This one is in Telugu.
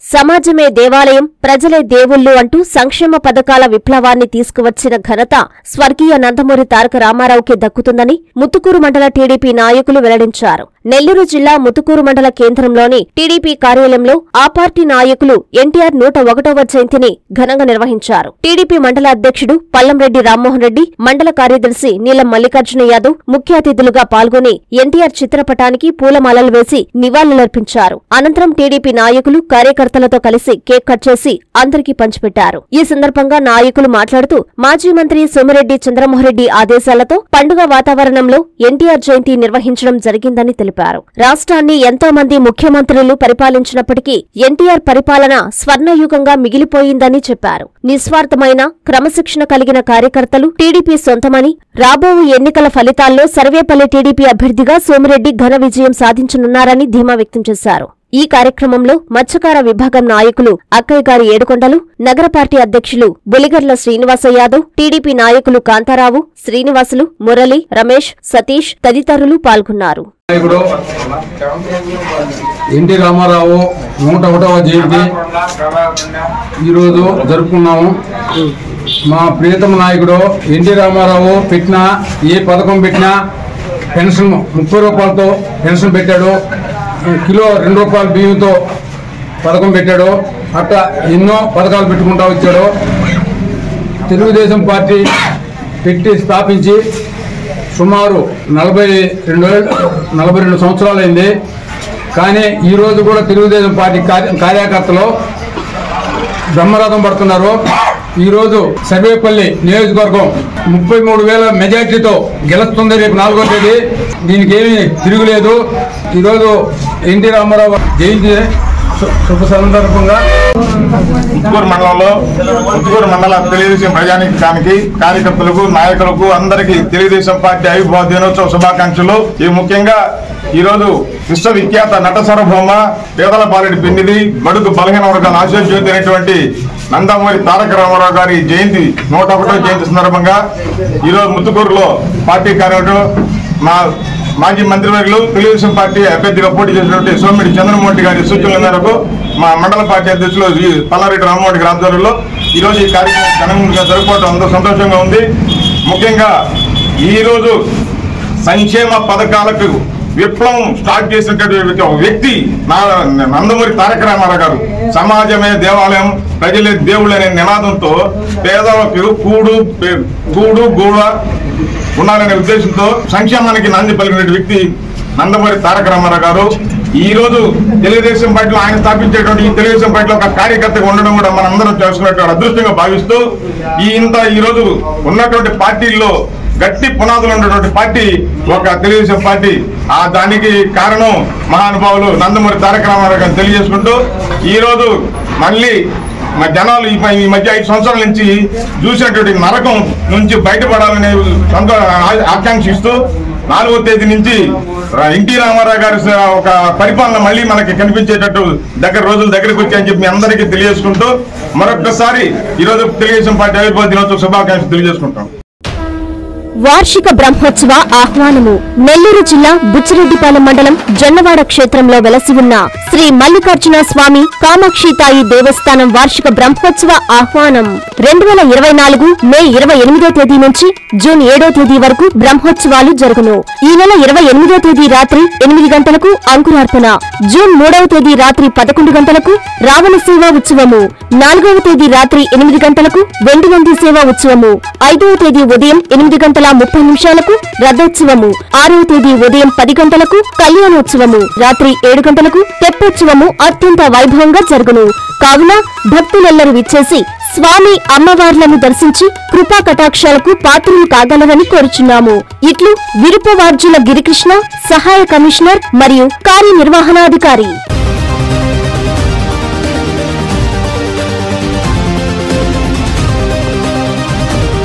సమాజమే దేవాలయం, ప్రజలే దేవుళ్లు అంటూ సంక్షేమ పథకాల విప్లవాన్ని తీసుకువచ్చిన ఘనత స్వర్గీయ నందమూరి తారక రామారావుకే దక్కుతుందని ముత్తుకూరు మండల టీడీపీ నాయకులు వెల్లడించారు. నెల్లూరు జిల్లా ముత్తుకూరు మండల కేంద్రంలోని టీడీపీ కార్యాలయంలో ఆ పార్టీ నాయకులు ఎన్టీఆర్ 101వ జయంతిని ఘనంగా నిర్వహించారు. టీడీపీ మండల అధ్యక్షుడు పల్లంరెడ్డి రామ్మోహన్ రెడ్డి, మండల కార్యదర్శి నీలం మల్లికార్జున యాదవ్ ముఖ్య అతిథులుగా పాల్గొని ఎన్టీఆర్ చిత్రపటానికి పూలమాలలు వేసి నివాళులర్పించారు. అనంతరం టీడీపీ నాయకులు కార్యకర్తలతో కలిసి కేక్ కట్ చేసి అందరికీ పంచిపెట్టారు. ఈ సందర్భంగా నాయకులు మాట్లాడుతూ మాజీ మంత్రి సోమిరెడ్డి చంద్రమోహన్రెడ్డి ఆదేశాలతో పండుగ వాతావరణంలో ఎన్టీఆర్ జయంతి నిర్వహించడం జరిగిందని తెలిపారు. రాష్ట్రాన్ని ఎంతో మంది ముఖ్యమంత్రులు పరిపాలించినప్పటికీ ఎన్టీఆర్ పరిపాలన స్వర్ణయుగంగా మిగిలిపోయిందని చెప్పారు. నిస్వార్థమైన క్రమశిక్షణ కలిగిన కార్యకర్తలు టీడీపీ సొంతమని, రాబోవు ఎన్నికల ఫలితాల్లో సర్వేపల్లి టీడీపీ అభ్యర్థిగా సోమిరెడ్డి ఘన విజయం సాధించనున్నారని ధీమా వ్యక్తం చేశారు. ఈ కార్యక్రమంలో మత్స్యకార విభాగం నాయకులు అక్కయ్య గారి ఏడుకొండలు, నగర పార్టీ అధ్యక్షులు బులిగర్ల శ్రీనివాస యాదవ్, టీడీపీ నాయకులు కాంతారావు, శ్రీనివాసులు, మురళి, రమేష్, సతీష్ తదితరులు పాల్గొన్నారు. ఎన్టీ రామారావు 101వ జయంతి ఈరోజు జరుపుకున్నాము. మా ప్రియతమ నాయకుడు ఎన్టీ రామారావు పెట్టిన ఏ పథకం పెట్టినా పెన్షన్ 30 రూపాయలతో పెన్షన్ పెట్టాడు. కిలో 2 రూపాయల బియ్యంతో పథకం పెట్టాడు. అట్లా ఎన్నో పథకాలు పెట్టుకుంటూ వచ్చాడు. తెలుగుదేశం పార్టీ పెట్టి స్థాపించి సుమారు 42 సంవత్సరాలైంది. కానీ ఈరోజు కూడా తెలుగుదేశం పార్టీ కార్యకర్తలు బ్రహ్మరథం పడుతున్నారు. ఈరోజు సర్వేపల్లి నియోజకవర్గం 33,000 మెజార్టీతో గెలుస్తుంది. రేపు 4వ తేదీ. దీనికి ఏమీ తిరుగులేదు. ఈరోజు ఎన్టీ రామారావు జయంతి శుభ సందర్భంగా ముత్తుకూరు మండల తెలుగుదేశం ప్రజానీకానికి, కార్యకర్తలకు, నాయకులకు అందరికీ తెలుగుదేశం పార్టీ ఆవిర్భావ దినోత్సవ శుభాకాంక్షలు. ఈ ముఖ్యంగా ఈరోజు విశ్వవిఖ్యాత నట సార్వభౌమ పేదల పాలెటి పెన్నిది, బడుగు బలహీన వర్గాల ఆశీర్వదించి అయినటువంటి నందమూరి తారక రామారావు గారి జయంతి 101వ జయంతి సందర్భంగా ఈరోజు ముత్తుకూరులో పార్టీ కార్యకర్తలు, మా మాజీ మంత్రివర్యులు, తెలుగుదేశం పార్టీ అభ్యర్థిగా పోటీ చేసినటువంటి సోమిరెడ్డి చంద్రమోహన్ గారి సూచనల మేరకు మా మండల పార్టీ అధ్యక్షులు పల్లారెడ్డి రామ్మోహన్ గారి ఆధ్వర్యంలో ఈరోజు ఈ కార్యక్రమం ఘనంగా జరుపుకోవడం అందరూ సంతోషంగా ఉంది. ముఖ్యంగా ఈరోజు సంక్షేమ పథకాలకు విప్లవం స్టార్ట్ చేసినటువంటి వ్యక్తి నందమూరి తారక రామారావు గారు. సమాజమే దేవాలయం, ప్రజలే దేవుళ్ళు అనే నినాదంతో పేదలకు కూడు గూడ ఉండాలనే ఉద్దేశంతో సంక్షేమానికి నాంది పలికిన వ్యక్తి నందమూరి తారక రామారావు గారు. ఈ రోజు తెలుగుదేశం పార్టీలో ఆయన స్థాపించేటువంటి ఈ తెలుగుదేశం పార్టీలో ఒక కార్యకర్తగా ఉండడం కూడా మనందరం చేసుకున్నటువంటి అదృష్టంగా భావిస్తూ ఈ రోజు ఉన్నటువంటి పార్టీల్లో గట్టి పునాదులు ఉన్నటువంటి పార్టీ ఒక తెలుగుదేశం పార్టీ. దానికి కారణం మహానుభావులు నందమూరి తారక రామారావు గారిని తెలియజేసుకుంటూ ఈరోజు మళ్ళీ మా జనాలు ఈ మధ్య 5 సంవత్సరాల నుంచి చూసినటువంటి నరకం నుంచి బయటపడాలనే ఆకాంక్షిస్తూ 4వ తేదీ నుంచి ఎన్టీ రామారావు గారి ఒక పరిపాలన మళ్ళీ మనకి కనిపించేటట్టు రోజులు దగ్గరకు వచ్చాయని చెప్పి మీ అందరికీ తెలియజేసుకుంటూ మరొకసారి ఈరోజు తెలుగుదేశం పార్టీ ఆవిర్భావ దినోత్సవ శుభాకాంక్షలు తెలియజేసుకుంటాం. వార్షిక బ్రహ్మోత్సవ ఆహ్వానము. నెల్లూరు జిల్లా బుచ్చిరెడ్డిపాలెం మండలం జొన్నవాడ క్షేత్రంలో వెలసి ఉన్న శ్రీ మల్లికార్జున స్వామి కామాక్షితాయి దేవస్థానం వార్షిక బ్రహ్మోత్సవ ఆహ్వానం 2024 మే 28వ తేదీ నుంచి జూన్ 7వ తేదీ వరకు బ్రహ్మోత్సవాలు జరుగును. ఈ నెల 28వ తేదీ రాత్రి 8 గంటలకు అంకురార్పణ, జూన్ 3వ తేదీ రాత్రి 11 గంటలకు రావణ సేవా ఉత్సవము, 4వ తేదీ రాత్రి 8 గంటలకు వెండివంది సేవా ఉత్సవము, 5వ తేదీ ఉదయం 8:30 రథోత్సవము, 6వ తేదీ ఉదయం 10 గంటలకు కళ్యాణోత్సవము, రాత్రి 7 గంటలకు తెప్పోత్సవము అత్యంత వైభవంగా జరుగును. కావున భక్తులెల్లరూ విచ్చేసి స్వామి అమ్మవార్లను దర్శించి కృపా కటాక్షాలకు పాత్రలు కాగలరని కోరుచున్నాము. ఇట్లు విరుపవార్జుల గిరికృష్ణ, సహాయ కమిషనర్ మరియు కార్యనిర్వహణాధికారి.